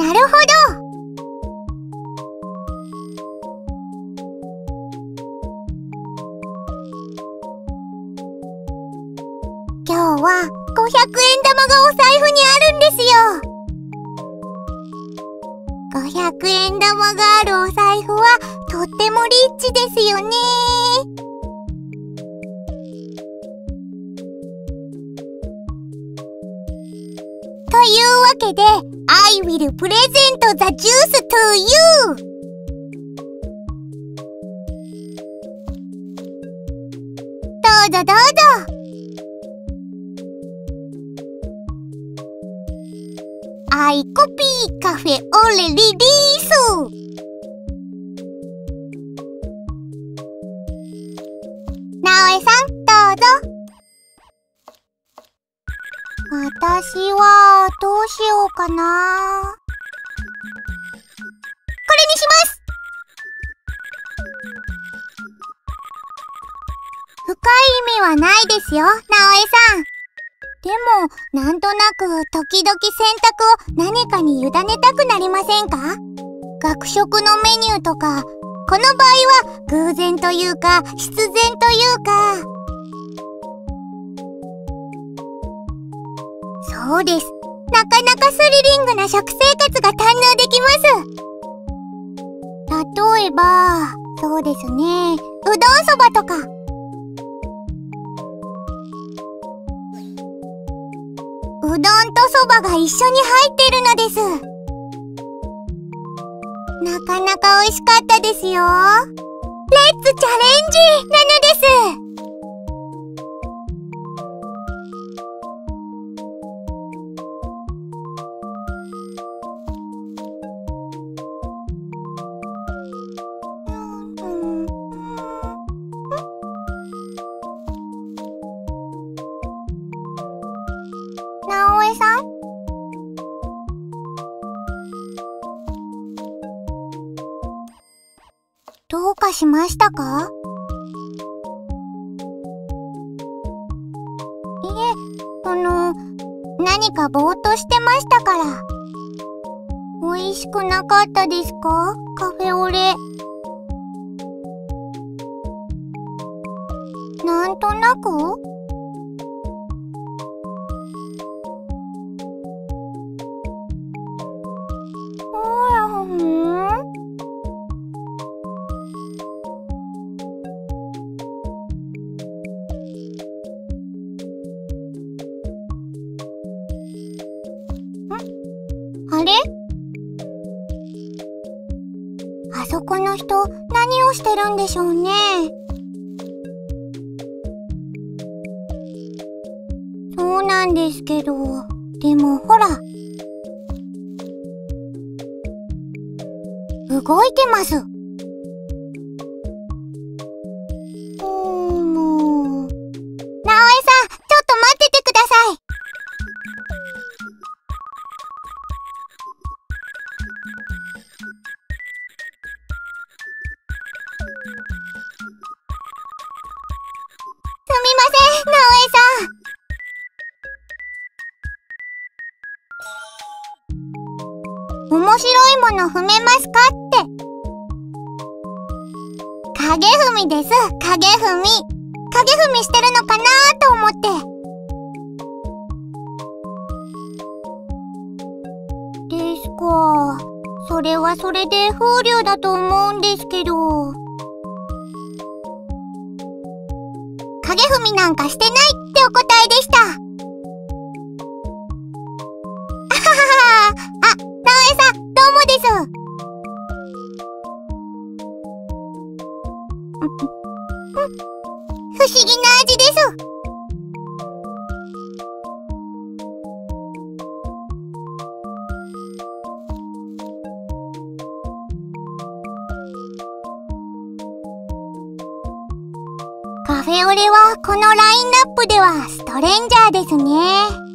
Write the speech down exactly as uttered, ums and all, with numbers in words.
なるほど。今日はごひゃくえん玉がお財布にあるんですよ。ごひゃくえん玉があるお財布はとってもリッチですよね。というわけで、I will present the juice to you! どうぞどうぞ。アイコピーカフェオレリリース。なおえさん、どうぞ。私はどうしようかな。これにします。深い意味はないですよ、なおえさん。でも、なんとなく時々選択を何かに委ねたくなりませんか？学食のメニューとか、この場合は偶然というか必然というか。そうです。なかなかスリリングな食生活が堪能できます。例えば、そうですね、うどんそばとか。うどんとそばが一緒に入ってるのです。なかなか美味しかったですよ。レッツチャレンジなのです。なおえさん？どうかしましたか？いえ、その、何かぼーっとしてましたから。美味しくなかったですか？カフェオレ。なんとなく？あれ？あそこの人、何をしてるんでしょうね。そうなんですけど、でもほら。動いてます。うーん、もう。なおえさん、ちょっと待っててください。すみません、なおえさん。面白いもの踏めますかって。影踏みです、影踏み。影踏みしてるのかなと思って。ですか。それはそれで風流だと思うんですけど。影踏みなんかしてないってお答えでした。あははは。あ、なおえさん、どうもです。不思議な味です。カフェオレはこのラインナップではストレンジャーですね。